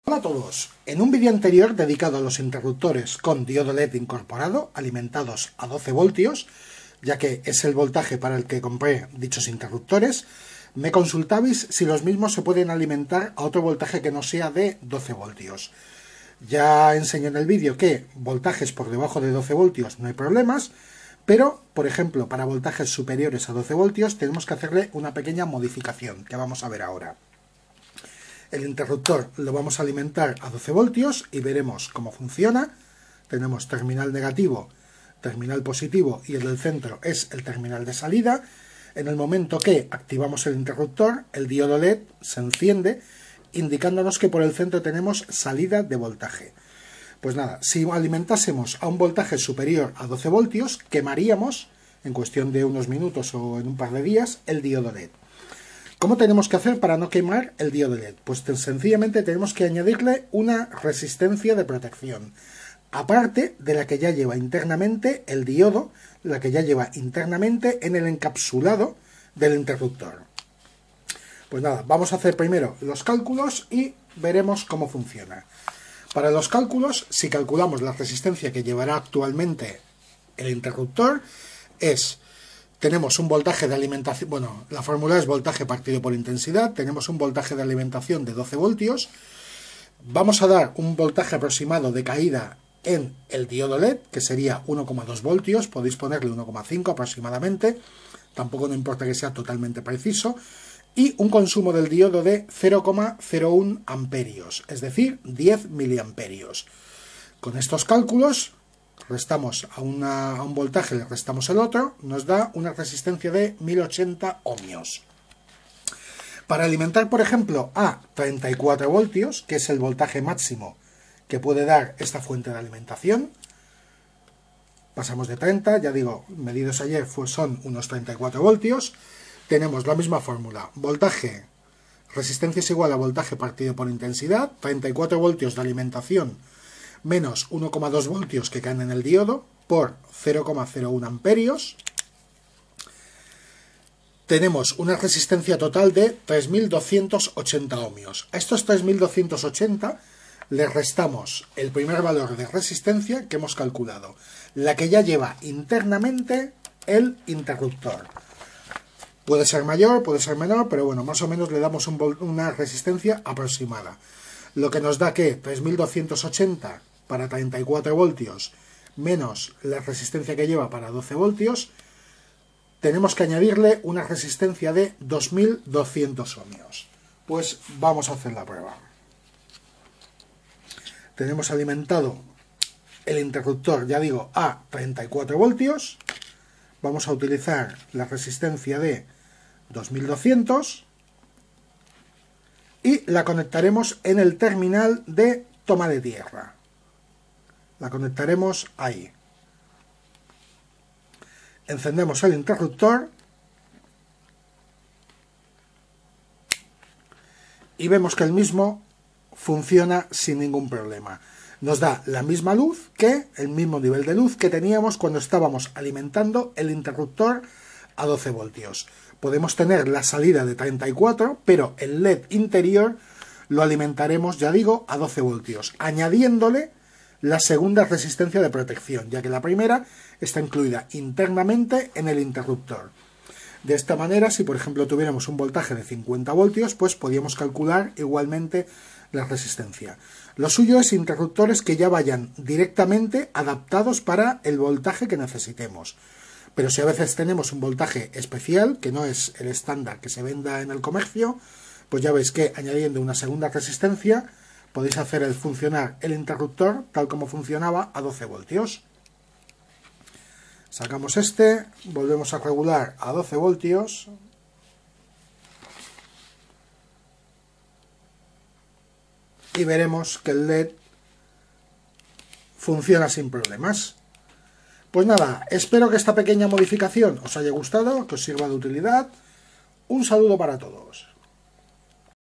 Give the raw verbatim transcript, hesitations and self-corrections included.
Hola a todos, en un vídeo anterior dedicado a los interruptores con diodo L E D incorporado, alimentados a doce voltios, ya que es el voltaje para el que compré dichos interruptores, me consultabais si los mismos se pueden alimentar a otro voltaje que no sea de doce voltios. Ya enseñé en el vídeo que voltajes por debajo de doce voltios no hay problemas, pero, por ejemplo, para voltajes superiores a doce voltios tenemos que hacerle una pequeña modificación, que vamos a ver ahora. El interruptor lo vamos a alimentar a doce voltios y veremos cómo funciona. Tenemos terminal negativo, terminal positivo y el del centro es el terminal de salida. En el momento que activamos el interruptor, el diodo L E D se enciende, indicándonos que por el centro tenemos salida de voltaje. Pues nada, si alimentásemos a un voltaje superior a doce voltios, quemaríamos, en cuestión de unos minutos o en un par de días, el diodo L E D. ¿Cómo tenemos que hacer para no quemar el diodo L E D? Pues sencillamente tenemos que añadirle una resistencia de protección, aparte de la que ya lleva internamente el diodo, la que ya lleva internamente en el encapsulado del interruptor. Pues nada, vamos a hacer primero los cálculos y veremos cómo funciona. Para los cálculos, si calculamos la resistencia que llevará actualmente el interruptor, es... Tenemos un voltaje de alimentación, bueno, la fórmula es voltaje partido por intensidad, tenemos un voltaje de alimentación de doce voltios, vamos a dar un voltaje aproximado de caída en el diodo L E D, que sería uno coma dos voltios, podéis ponerle uno coma cinco aproximadamente, tampoco no importa que sea totalmente preciso, y un consumo del diodo de cero coma cero uno amperios, es decir, diez miliamperios. Con estos cálculos... restamos a, una, a un voltaje, le restamos el otro, nos da una resistencia de mil ochenta ohmios. Para alimentar, por ejemplo, a treinta y cuatro voltios, que es el voltaje máximo que puede dar esta fuente de alimentación, pasamos de treinta, ya digo, medidos ayer fue, son unos treinta y cuatro voltios, tenemos la misma fórmula, voltaje, resistencia es igual a voltaje partido por intensidad, treinta y cuatro voltios de alimentación, menos uno coma dos voltios que caen en el diodo por cero coma cero uno amperios. Tenemos una resistencia total de tres mil doscientos ochenta ohmios. A estos tres mil doscientos ochenta le restamos el primer valor de resistencia que hemos calculado, la que ya lleva internamente el interruptor. Puede ser mayor, puede ser menor, pero bueno, más o menos le damos un una resistencia aproximada. Lo que nos da que tres mil doscientos ochenta para treinta y cuatro voltios menos la resistencia que lleva para doce voltios, tenemos que añadirle una resistencia de dos mil doscientos ohmios. Pues vamos a hacer la prueba. Tenemos alimentado el interruptor, ya digo, a treinta y cuatro voltios. Vamos a utilizar la resistencia de dos mil doscientos y la conectaremos en el terminal de toma de tierra. La conectaremos ahí. Encendemos el interruptor y vemos que el mismo funciona sin ningún problema. Nos da la misma luz que, el mismo nivel de luz que teníamos cuando estábamos alimentando el interruptor a doce voltios. Podemos tener la salida de treinta y cuatro, pero el L E D interior lo alimentaremos, ya digo, a doce voltios, añadiéndole la segunda resistencia de protección, ya que la primera está incluida internamente en el interruptor. De esta manera, si por ejemplo tuviéramos un voltaje de cincuenta voltios, pues podríamos calcular igualmente la resistencia. Lo suyo es interruptores que ya vayan directamente adaptados para el voltaje que necesitemos. Pero si a veces tenemos un voltaje especial, que no es el estándar que se venda en el comercio, pues ya veis que añadiendo una segunda resistencia podéis hacer el funcionar el interruptor tal como funcionaba a doce voltios. Sacamos este, volvemos a regular a doce voltios. Y veremos que el L E D funciona sin problemas. Pues nada, espero que esta pequeña modificación os haya gustado, que os sirva de utilidad. Un saludo para todos.